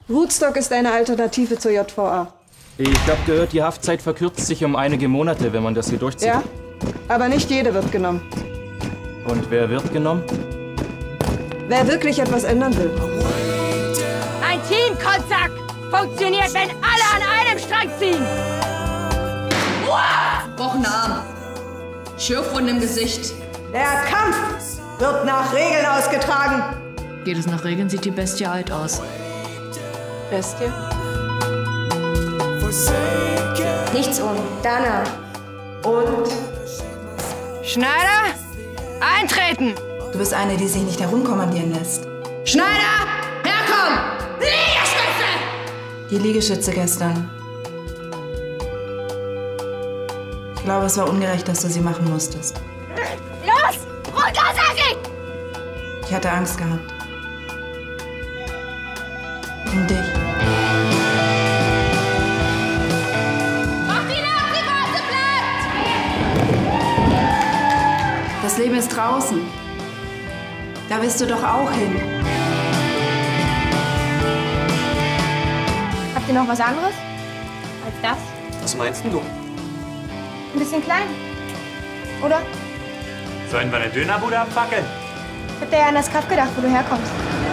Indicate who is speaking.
Speaker 1: Woodstock ist eine Alternative zur JVA.
Speaker 2: Ich habe gehört, die Haftzeit verkürzt sich um einige Monate, wenn man das hier durchzieht.
Speaker 1: Ja, aber nicht jeder wird genommen.
Speaker 2: Und wer wird genommen?
Speaker 1: Wer wirklich etwas ändern will.
Speaker 3: Ein Team-Kontakt funktioniert, wenn alle an einem Strang ziehen.
Speaker 4: Gebrochener Arm. Schürfwunden im Gesicht.
Speaker 1: Der Kampf wird nach Regeln ausgetragen.
Speaker 4: Geht es nach Regeln, sieht die Bestie alt aus.
Speaker 1: Bestie?
Speaker 5: Nichts ohne. Dana.
Speaker 1: Und?
Speaker 3: Schneider, eintreten!
Speaker 6: Du bist eine, die sich nicht herumkommandieren lässt.
Speaker 3: Schneider, herkommen! Liegestütze!
Speaker 6: Die Liegestütze gestern. Ich glaube, es war ungerecht, dass du sie machen musstest.
Speaker 3: Los! Runter, sag ich!
Speaker 6: Ich hatte Angst gehabt. Um dich.
Speaker 3: Mach die Nase bleibt!
Speaker 6: Das Leben ist draußen. Da willst du doch auch hin.
Speaker 5: Habt ihr noch was anderes? Als das?
Speaker 7: Was meinst denn du?
Speaker 5: Ein bisschen klein. Oder?
Speaker 7: Sollen wir eine Dönerbude abfackeln?
Speaker 5: Ich hab dir ja an das Kaff gedacht, wo du herkommst.